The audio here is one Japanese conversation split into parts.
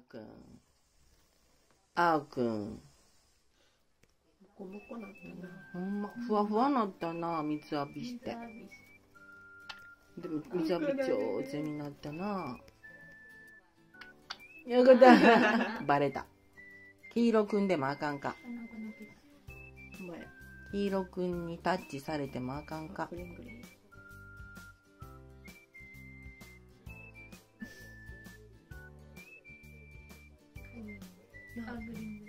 くん。あーくん。 もこもこなったな。 ほんま、ふわふわなったな、水浴びして。でも、水浴び上手になったな。よかった。バレた。黄色くんでもあかんか。黄色くんにタッチされてもあかんか。 グリングリン。あ、グリングリン。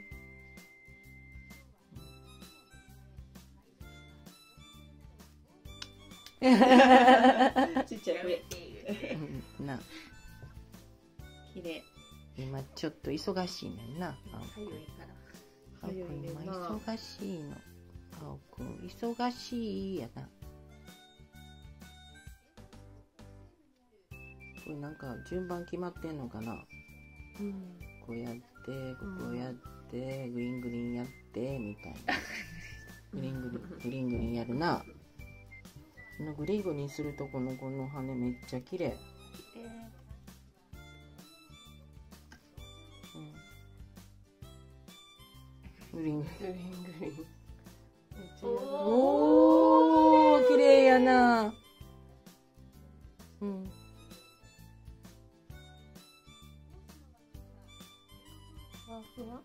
ちっちゃい声。な。 綺麗。 今ちょっと忙しいねんな。 早いから。 早いねんな。忙しいの。あおくん忙しいやな。これなんか順番決まってんのかな。 うん。 こうやってここやってグリングリンやってみたいな。グリングリンやるな。このグリングリンするとこのこの羽めっちゃ綺麗。グリングリン。おー、綺麗やな。うん。 ふわふわ。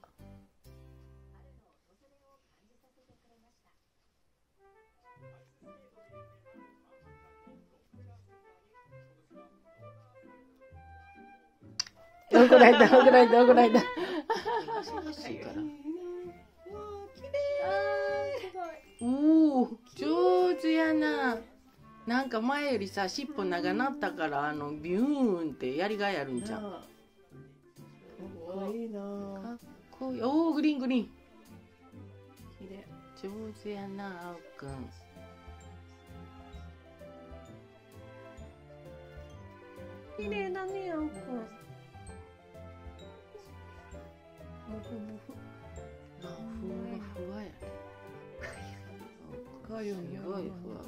怒られた、怒られた、怒られた。忙しいから。おお、上手やな。なんか前よりさ、尻尾長なったから、ビューンってやりがいあるんじゃん。かっこいいな。 かっこいい。おお、グリーングリーン。 綺麗。 上手やな、あおくん。 綺麗だね、あおくん。もふもふ。 あ、ふわふわや。 かゆいよ。 すごいふわふわ。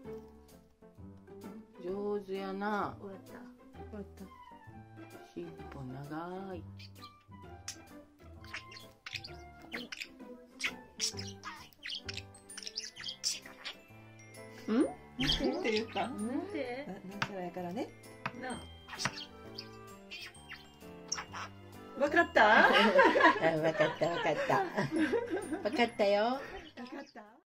上手やな。 終わった。終わった。 尻尾長い。 ん？っていうか。 なんで？ なんちゃらやからね。 な。 わかった？ わかったわかった。わかったよ。 わかった。